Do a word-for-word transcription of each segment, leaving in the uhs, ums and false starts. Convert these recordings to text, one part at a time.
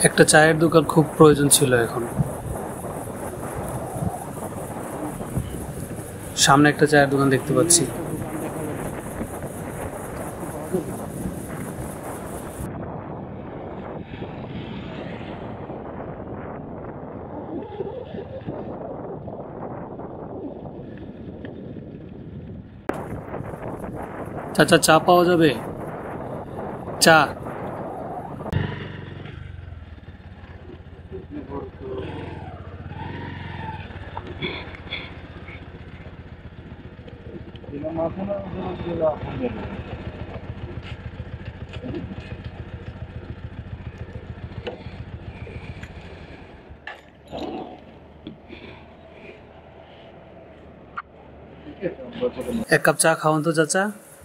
একটা চায়ের দোকান খুব প্রয়োজন ছিল এখন। সামনে একটা চায়ের দোকান দেখতে পাচ্ছি। চাচা, চা পাওয়া যাবে? চা এক কাপ চা খাওয়ান তো চাচা।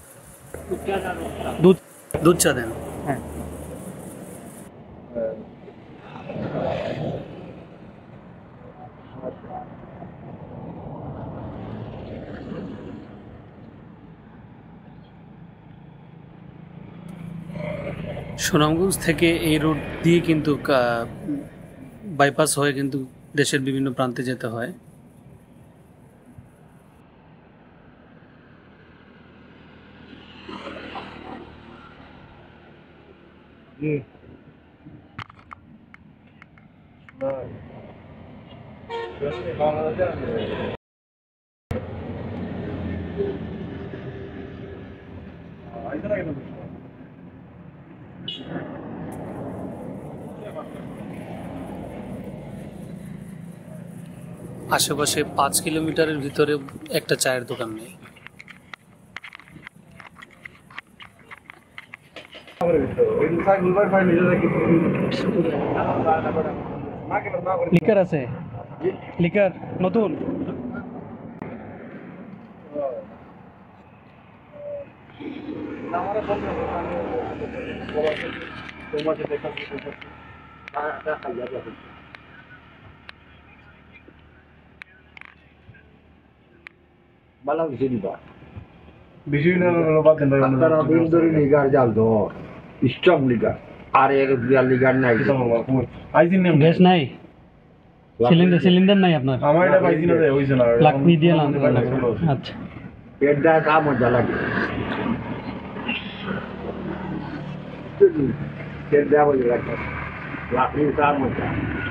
দুধ দুধ চা দেন। হ্যাঁ, সুনামগঞ্জ থেকে এই রোড দিয়ে কিন্তু বাইপাস হয়ে কিন্তু দেশের বিভিন্ন প্রান্তে যেতে হয়। আশেপাশে পাঁচ কিলোমিটারের ভিতরে একটা চায়ের দোকান নেই। লিকার আছে, লিকার নতুন। Malang sini ba. Bisi na lobat na yun. Tara bindori ligar jal do. Stop ligar. Are er biar ligar নাই। আইজিন নেম গ্যাস নাই। সিলিন্ডার সিলিন্ডার নাই আপনার? আমার এটা পাইছি না রে, হইছে না। লাকমি দিয়ে লাম। আচ্ছা। পেটটা কা মজা লাগে। পেটটা ভালো লাগে। লাকমি কা মজা।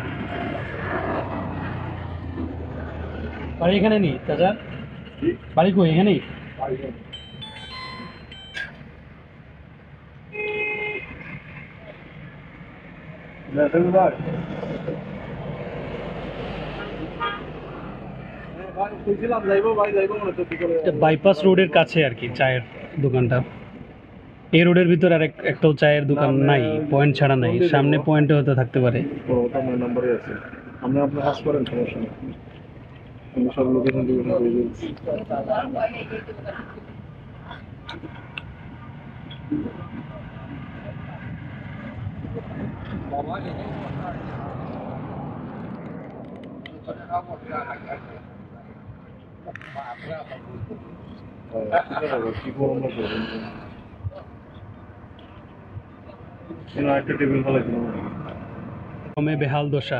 বাড়ি এখানে নেই চাচা? বাড়ি কই এখানেই? বাইপাস রোডের কাছে আর কি চায়ের দোকানটা। এই রোডের ভিতর আর একটাও চায়ের দোকান নাই, পয়েন্ট ছাড়া নাই। সামনে পয়েন্টে হয়তো থাকতে পারে। আমরা আপনার হাস করেন, সমস্যা নেই। আমি সব লোকেশন টোকেশন করে দিচ্ছি। একটা টেবিল ফেলা কমে বেহাল দশা।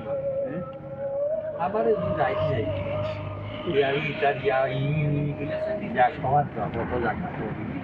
আবার যাইছি ইয়ারি ইতারিয়া ইনি যা খাওয়ার তো কত জায়গা তো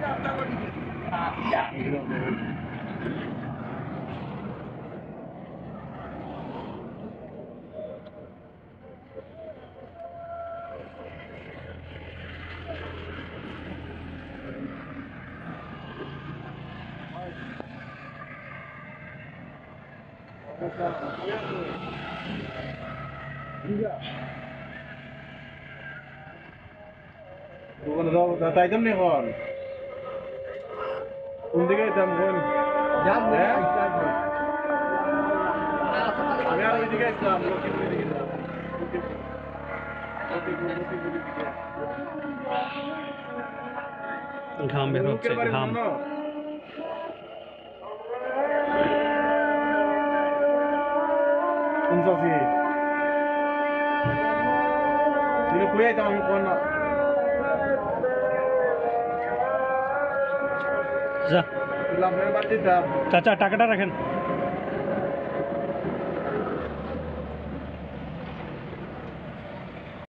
ওখানে যাও, তাইতাম নি এখন কোন দিকে যাইতাম কোন আমি আর ওই দিকে আসলাম লক্ষ্মীপুরের দিকে ঘাম বের হচ্ছে, ঘাম। কোন সাথী তুই কই আইতাম আমি কোন না যা লাভের বাদ দিতাম। চাচা টাকাটা রাখেন।